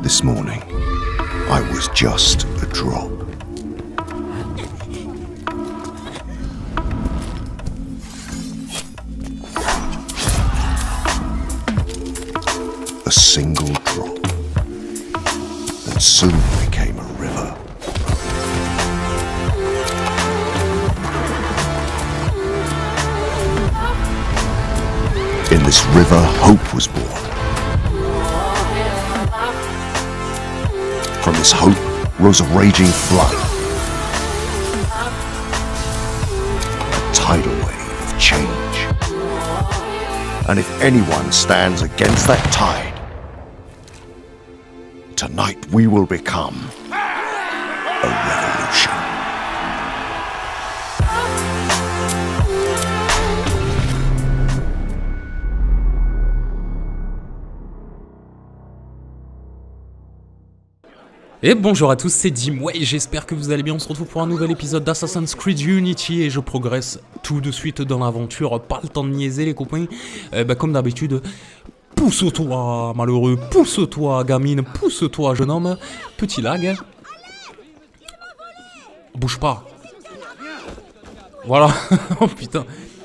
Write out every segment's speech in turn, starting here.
This morning, I was just a drop. A single drop that soon became a river. In this river, hope was born. From this hope rose a raging flood, a tidal wave of change. And if anyone stands against that tide, tonight we will become a revolution. Et bonjour à tous, c'est Dim, ouais, j'espère que vous allez bien, on se retrouve pour un nouvel épisode d'Assassin's Creed Unity et je progresse tout de suite dans l'aventure, pas le temps de niaiser les copains, comme d'habitude, pousse-toi malheureux, pousse-toi gamine, pousse-toi jeune homme, petit lag, bouge pas, voilà, oh putain,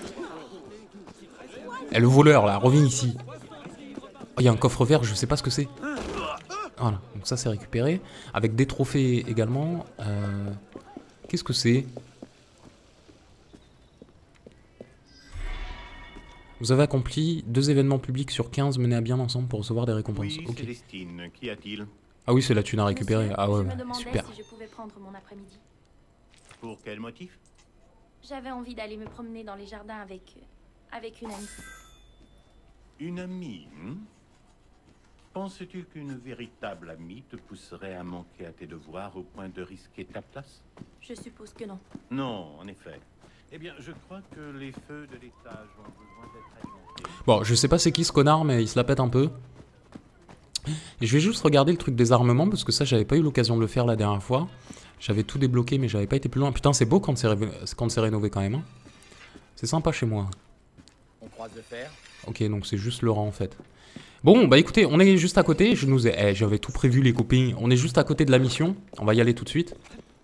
et le voleur là, reviens ici, oh, il y a un coffre vert, je sais pas ce que c'est. Voilà, donc ça c'est récupéré, avec des trophées également. Qu'est-ce que c'est? Vous avez accompli 2 événements publics sur 15 menés à bien ensemble pour recevoir des récompenses. Oui, ok. Célestine, qu'y a-t-il? Ah oui, c'est la thune à récupérer. Monsieur, Ah ouais, je me demandais super. si je pouvais prendre mon après-midi. Pour quel motif? J'avais envie d'aller me promener dans les jardins avec une amie. Une amie, Penses-tu qu'une véritable amie te pousserait à manquer à tes devoirs au point de risquer ta place? Je suppose que non. Non, en effet. Eh bien, je crois que les feux de l'étage ont besoin d'être alimentés. Bon, je sais pas c'est qui ce connard, mais il se la pète un peu. Et je vais juste regarder le truc des armements, parce que ça, j'avais pas eu l'occasion de le faire la dernière fois. J'avais tout débloqué, mais j'avais pas été plus loin. Putain, c'est beau quand c'est rénové quand même. Hein. C'est sympa chez moi. On croise le fer. Ok, donc c'est juste le rang en fait. Bon, bah écoutez, on est juste à côté. J'avais tout prévu les copains. On est juste à côté de la mission. On va y aller tout de suite.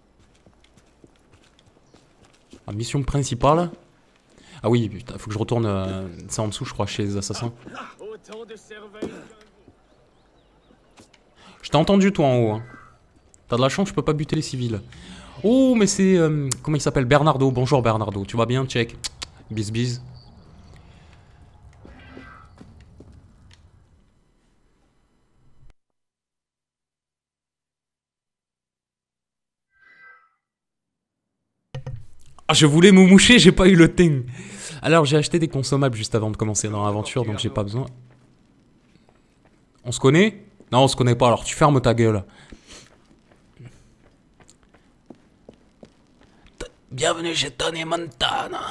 La mission principale. Ah oui, putain, faut que je retourne. C'est en dessous, je crois, chez les assassins. Je t'ai entendu, toi, en haut. Hein. T'as de la chance, je peux pas buter les civils. Oh, mais c'est... comment il s'appelle? Bernardo. Bonjour, Bernardo. Tu vas bien? Check. Bis, bis. Ah, je voulais me moucher, j'ai pas eu le temps. Alors, j'ai acheté des consommables juste avant de commencer dans l'aventure, donc j'ai pas besoin. On se connaît? Non, on se connaît pas, alors tu fermes ta gueule. Bienvenue chez Tony Montana.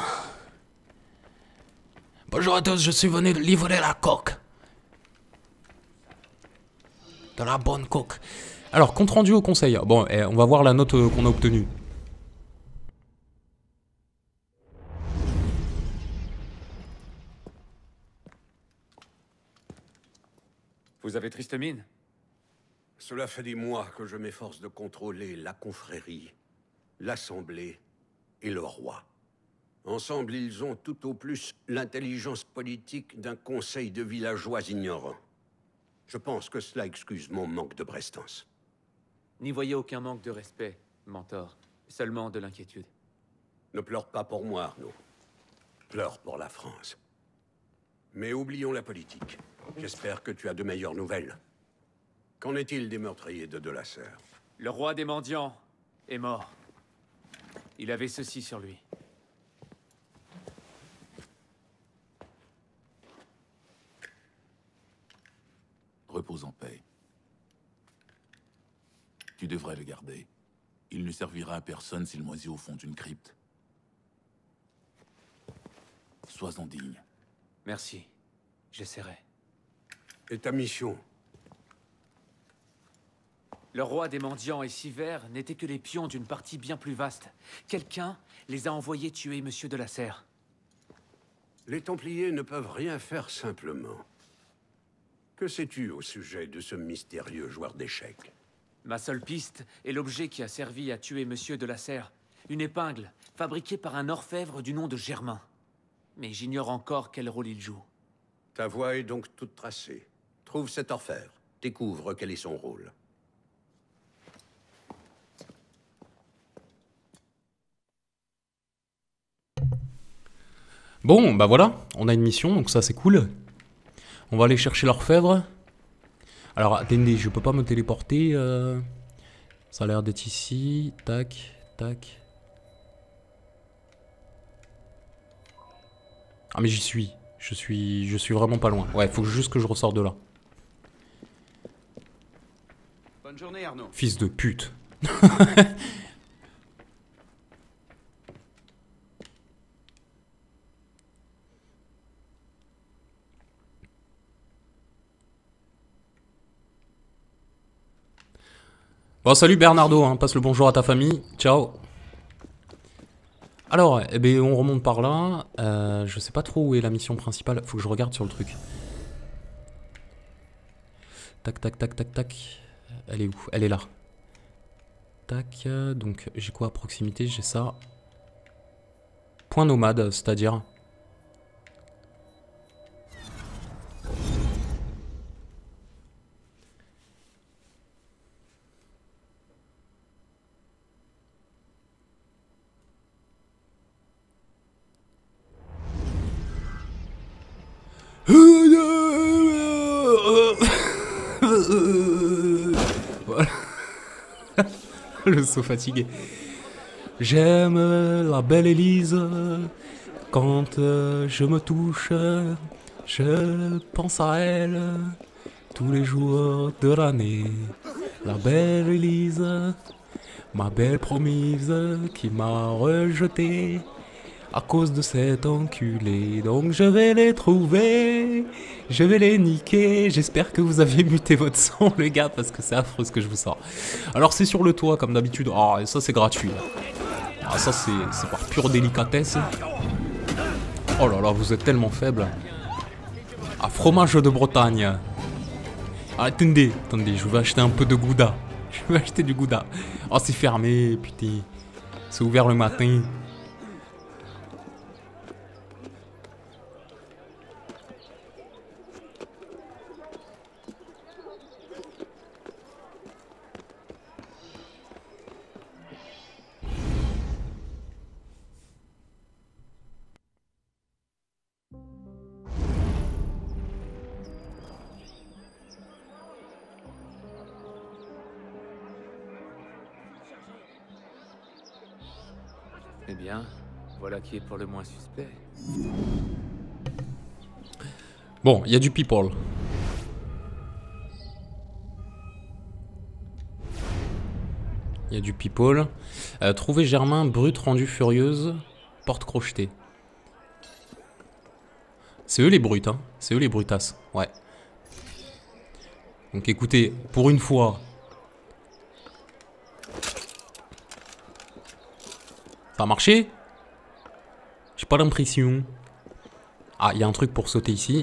Bonjour à tous, je suis venu livrer la coque. De la bonne coque. Alors, compte rendu au conseil. Bon, on va voir la note qu'on a obtenue. Vous avez triste mine? Cela fait des mois que je m'efforce de contrôler la confrérie, l'assemblée et le roi. Ensemble, ils ont tout au plus l'intelligence politique d'un conseil de villageois ignorants. Je pense que cela excuse mon manque de prestance. N'y voyez aucun manque de respect, mentor. Seulement de l'inquiétude. Ne pleure pas pour moi, Arnaud. Pleure pour la France. Mais oublions la politique. J'espère que tu as de meilleures nouvelles. Qu'en est-il des meurtriers de De la Serre? Le roi des mendiants est mort. Il avait ceci sur lui. Repose en paix. Tu devrais le garder. Il ne servira à personne s'il moisit au fond d'une crypte. Sois-en digne. Merci. J'essaierai. Et ta mission? Le roi des mendiants et Sivert n'étaient que les pions d'une partie bien plus vaste. Quelqu'un les a envoyés tuer Monsieur de la Serre. Les Templiers ne peuvent rien faire simplement. Que sais-tu au sujet de ce mystérieux joueur d'échecs? Ma seule piste est l'objet qui a servi à tuer Monsieur de la Serre. Une épingle, fabriquée par un orfèvre du nom de Germain. Mais j'ignore encore quel rôle il joue. Ta voie est donc toute tracée. Trouve cet orfèvre. Découvre quel est son rôle. Bon, bah voilà, on a une mission, donc ça c'est cool. On va aller chercher l'orfèvre. Alors attendez, je peux pas me téléporter. Ça a l'air d'être ici. Tac, tac. Ah mais j'y suis. Je suis vraiment pas loin. Ouais, faut juste que je ressorte de là. Bonne journée, Arnaud. Fils de pute. Bon, salut Bernardo, hein. Passe le bonjour à ta famille. Ciao. Alors, eh ben, on remonte par là. Je sais pas trop où est la mission principale. Faut que je regarde sur le truc. Tac, tac, tac, tac, tac. Elle est où? Elle est là. Tac. Donc, j'ai quoi à proximité? J'ai ça. Point nomade, c'est-à-dire... Voilà. Le saut fatigué. J'aime la belle Élise. Quand je me touche, je pense à elle tous les jours de l'année. La belle Élise, ma belle promise qui m'a rejeté à cause de cet enculé. Donc je vais les trouver, je vais les niquer. J'espère que vous avez muté votre son les gars, parce que c'est affreux ce que je vous sors. Alors c'est sur le toit comme d'habitude. Ah, et ça c'est gratuit. Ah, ça c'est par pure délicatesse. Oh là là, vous êtes tellement faible. Ah, fromage de Bretagne. Ah, attendez, je vais acheter un peu de gouda. Je vais acheter du gouda. Oh, c'est fermé, putain. C'est ouvert le matin. Eh bien, voilà qui est pour le moins suspect. Bon, il y a du people. Il y a du people. Trouver Germain, brute rendue furieuse, porte crochetée. C'est eux les brutes, hein. C'est eux les brutasses, ouais. Donc écoutez, pour une fois... Ça a marché? J'ai pas l'impression. Ah, il y a un truc pour sauter ici.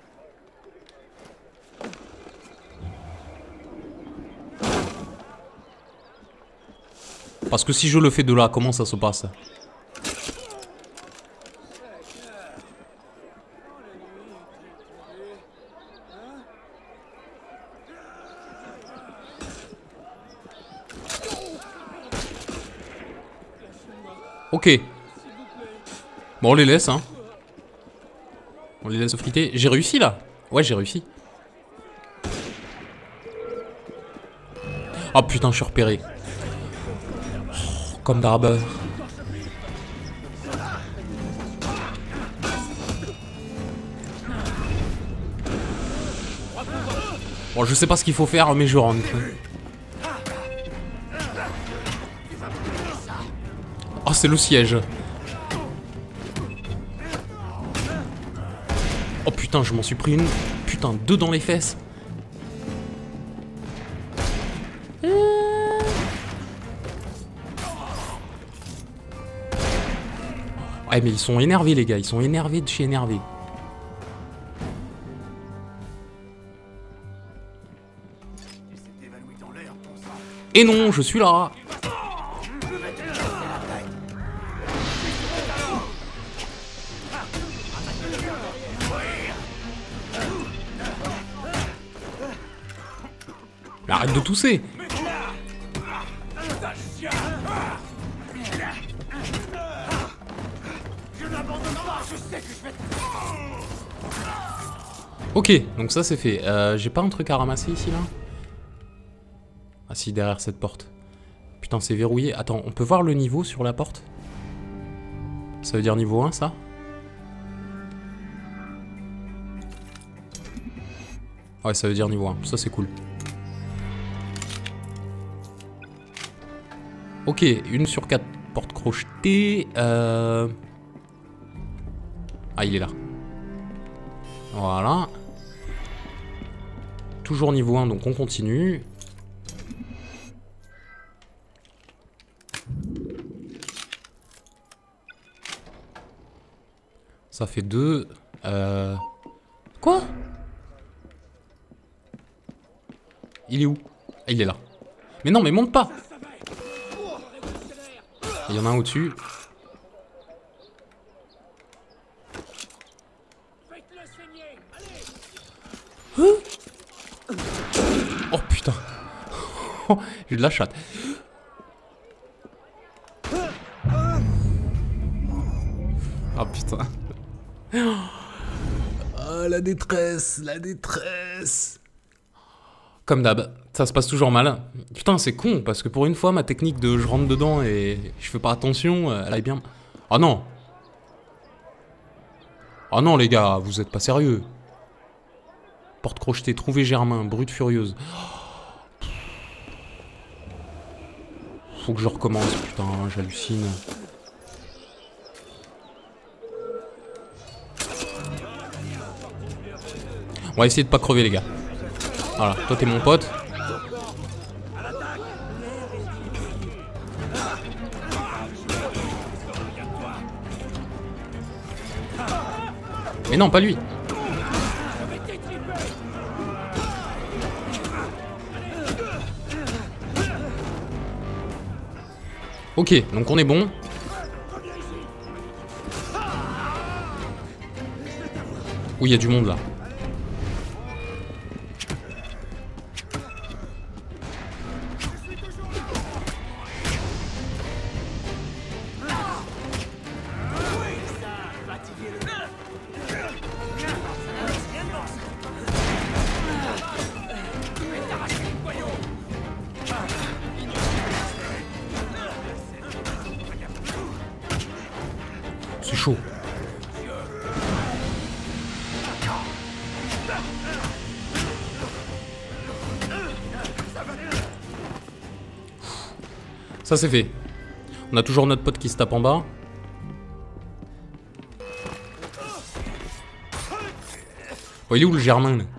Parce que si je le fais de là, comment ça se passe? Ok. Bon, on les laisse, hein. On les laisse friter. J'ai réussi, là. Ouais, j'ai réussi. Oh, putain, je suis repéré. Oh, comme d'hab. Bon, je sais pas ce qu'il faut faire, mais je rentre. Oh, c'est le siège. Oh putain, je m'en suis pris une. Putain, 2 dans les fesses. Ouais, mais ils sont énervés, les gars. Ils sont énervés de chez énervés. Et non, je suis là. Mais arrête de tousser. Ok, donc ça c'est fait. J'ai pas un truc à ramasser ici là? Ah si, derrière cette porte. Putain, c'est verrouillé. Attends, on peut voir le niveau sur la porte? Ça veut dire niveau 1 ça? Ouais, ça veut dire niveau 1. Ça c'est cool. Ok, 1 sur 4 portes crochetées. Ah, il est là. Voilà. Toujours niveau 1, donc on continue. Ça fait 2. Quoi? Il est où? Ah, il est là. Mais non, mais monte pas! Il y en a un au-dessus. Hein? Oh putain. J'ai de la chatte. Ah putain. Oh la détresse, la détresse. Comme d'hab, ça se passe toujours mal. Putain, c'est con, parce que pour une fois, ma technique de je rentre dedans et je fais pas attention, elle aille bien. Oh non! Oh non, les gars, vous êtes pas sérieux. Porte crochetée, trouver Germain, brute furieuse. Faut que je recommence, putain, j'hallucine. On va essayer de pas crever, les gars. Voilà, toi t'es mon pote. Mais non, pas lui. Ok, donc on est bon. Oui, il y a du monde là. C'est chaud. Ça c'est fait. On a toujours notre pote qui se tape en bas. Oh, il est où le Germain là?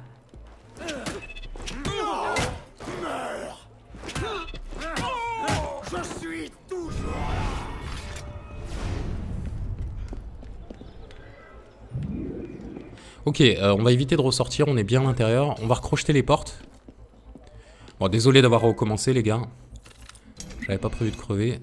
Ok, on va éviter de ressortir, on est bien à l'intérieur. On va recrocheter les portes. Bon, désolé d'avoir recommencé les gars. J'avais pas prévu de crever.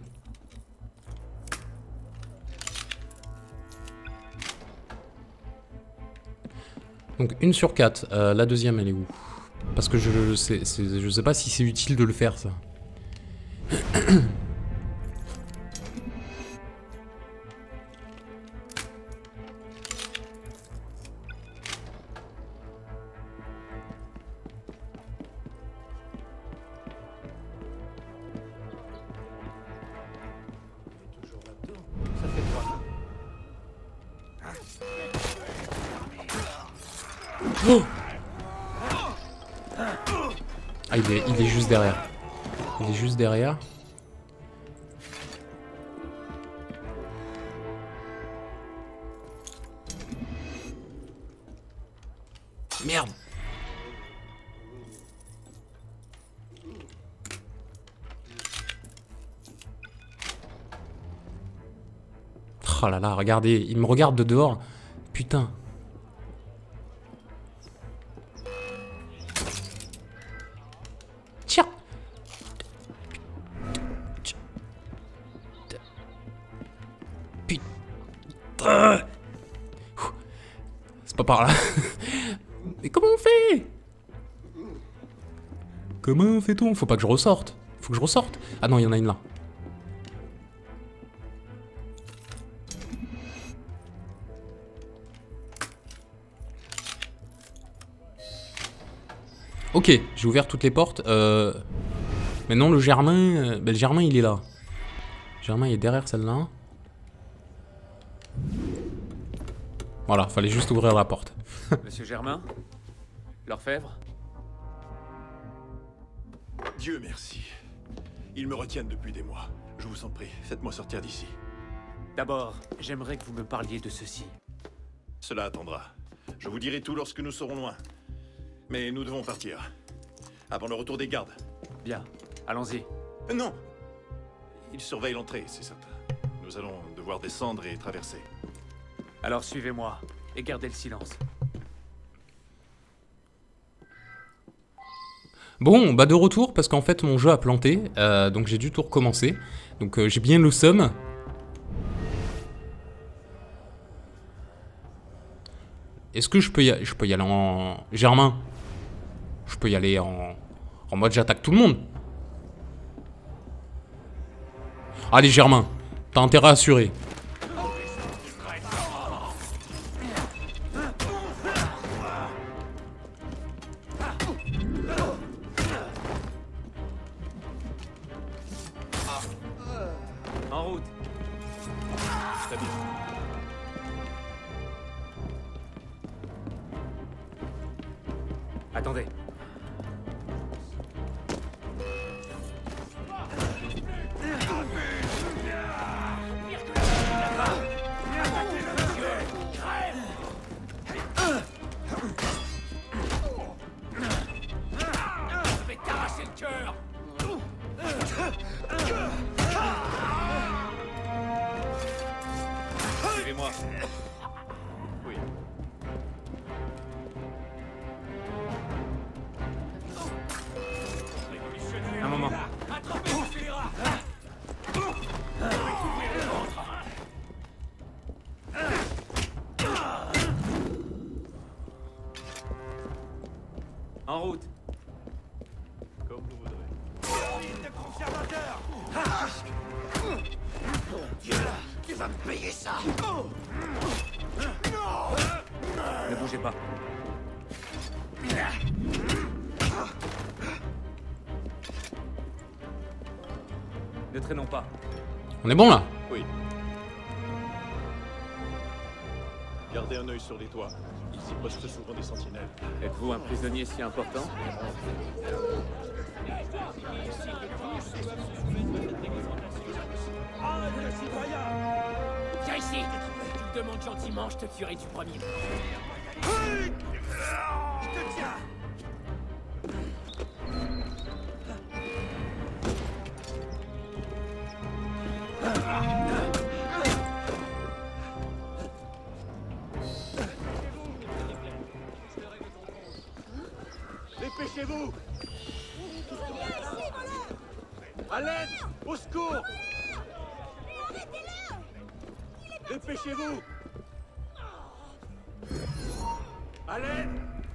Donc 1 sur 4, la deuxième elle est où? Parce que je sais pas si c'est utile de le faire ça. Oh, ah, il est juste derrière. Il est juste derrière. Merde. Oh là là, regardez, il me regarde de dehors. Putain. pas par là. Mais comment on fait? Comment fait-on? Faut pas que je ressorte. Faut que je ressorte. Ah non, il y en a une là. Ok, j'ai ouvert toutes les portes. Maintenant le Germain... ben, le Germain il est là. Le Germain il est derrière celle-là. Voilà, fallait juste ouvrir la porte. Monsieur Germain? L'orfèvre? Dieu merci. Ils me retiennent depuis des mois. Je vous en prie, faites-moi sortir d'ici. D'abord, j'aimerais que vous me parliez de ceci. Cela attendra. Je vous dirai tout lorsque nous serons loin. Mais nous devons partir. Avant le retour des gardes. Bien, allons-y. Non! Ils surveillent l'entrée, c'est certain. Nous allons devoir descendre et traverser. Alors suivez-moi, et gardez le silence. Bon, bah de retour, parce qu'en fait mon jeu a planté, donc j'ai dû tout recommencer. Donc j'ai bien le seum. Est-ce que je peux y aller en... Germain? Je peux y aller en mode j'attaque tout le monde. Allez Germain, t'as intérêt à assurer. En route. Très bien. Attendez. Suivez-moi. Oui. Un moment. En route. Comme vous voudrez. Tu vas me payer ça! Ne bougez pas. Ne traînons pas. On est bon là? Oui. Gardez un œil sur les toits. Ils y postent souvent des sentinelles. Êtes-vous un prisonnier si important? Viens ici. Tu me demandes gentiment, je te tuerai du premier. Dépêchez-vous! À l'aide! Au secours! Dépêchez-vous! À l'aide!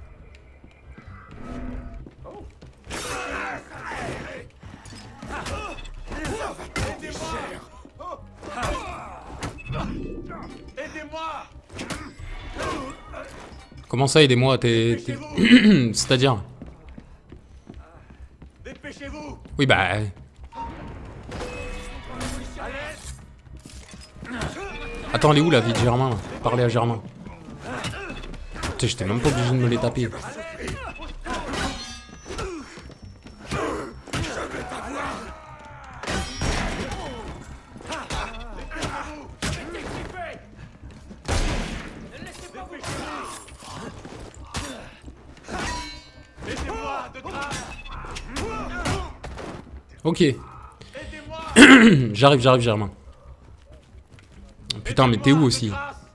Aidez-moi! Comment ça, aidez-moi? C'est-à-dire? Dépêchez-vous! Oui, bah... Attends, elle est où la vie de Germain là? Parlez à Germain. Putain, j'étais même pas obligé de me les taper. Ok. J'arrive, Germain. Putain, mais t'es où aussi?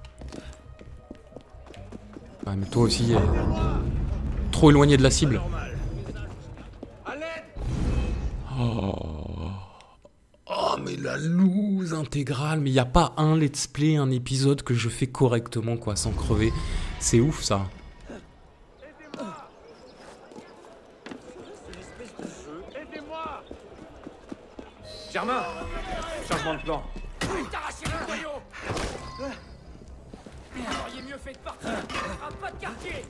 Ouais, mais toi aussi, trop éloigné de la cible. Oh, mais la loose intégrale. Mais il n'y a pas un let's play, un épisode que je fais correctement, quoi, sans crever. C'est ouf ça. Germain, changement de plan. T'arracher le noyau. Vous auriez mieux fait de partir. Un pas de quartier.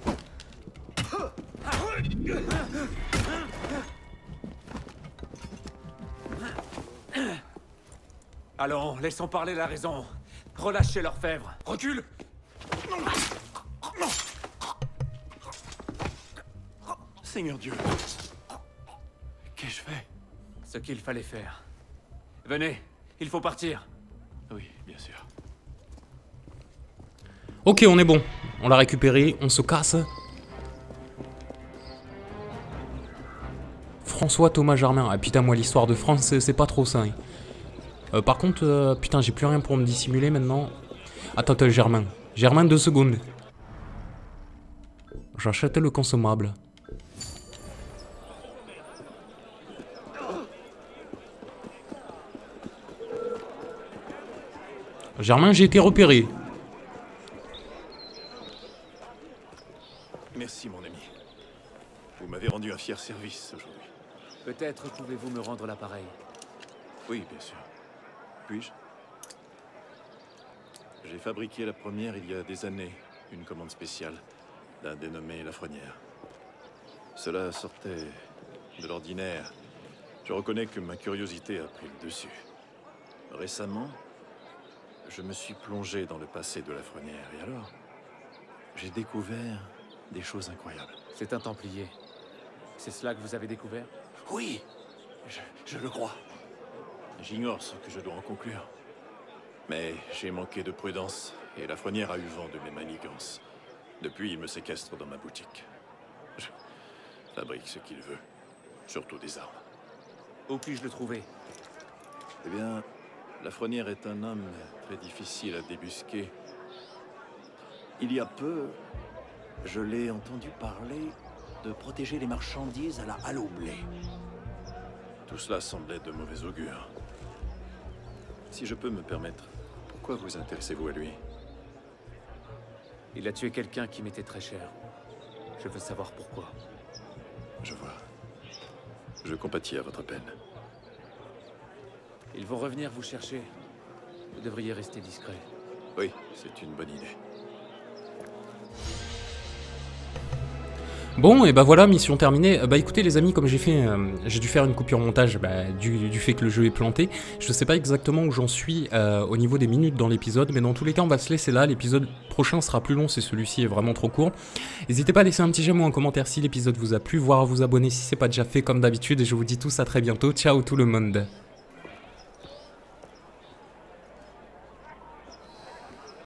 Allons, laissons parler la raison. Relâchez l'orfèvre. Recule! Seigneur Dieu. Qu'ai-je fait? Ce qu'il fallait faire. Venez, il faut partir. Oui, bien sûr. Ok, on est bon. On l'a récupéré, on se casse. François Thomas Germain. Ah putain, moi l'histoire de France, c'est pas trop ça. Hein. Par contre, putain, j'ai plus rien pour me dissimuler maintenant. Attends, Germain. Germain, 2 secondes. J'achète le consommable. Germain, j'ai été repéré. Merci, mon ami. Vous m'avez rendu un fier service aujourd'hui. Peut-être pouvez-vous me rendre l'appareil. Oui, bien sûr. Puis-je? J'ai fabriqué la première il y a des années, une commande spéciale d'un dénommé Lafrenière. Cela sortait de l'ordinaire. Je reconnais que ma curiosité a pris le dessus. Récemment, je me suis plongé dans le passé de Lafrenière et alors, j'ai découvert des choses incroyables. C'est un Templier. C'est cela que vous avez découvert? Oui, je le crois. J'ignore ce que je dois en conclure. Mais j'ai manqué de prudence et Lafrenière a eu vent de mes manigances. Depuis, il me séquestre dans ma boutique. Je fabrique ce qu'il veut, surtout des armes. Où puis-je le trouver? Eh bien, Lafrenière est un homme très difficile à débusquer. Il y a peu, je l'ai entendu parler de protéger les marchandises à la halle au blé. Tout cela semblait de mauvais augure. Si je peux me permettre, pourquoi vous intéressez-vous à lui? Il a tué quelqu'un qui m'était très cher. Je veux savoir pourquoi. Je vois. Je compatis à votre peine. Ils vont revenir vous chercher. Vous devriez rester discret. Oui, c'est une bonne idée. Bon, et bah voilà, mission terminée. Bah écoutez les amis, comme j'ai dû faire une coupure montage du fait que le jeu est planté. Je sais pas exactement où j'en suis au niveau des minutes dans l'épisode, mais dans tous les cas on va se laisser là. L'épisode prochain sera plus long, c'est celui-ci est vraiment trop court. N'hésitez pas à laisser un petit j'aime ou un commentaire si l'épisode vous a plu, voire à vous abonner si c'est pas déjà fait comme d'habitude. Et je vous dis tous à très bientôt. Ciao tout le monde.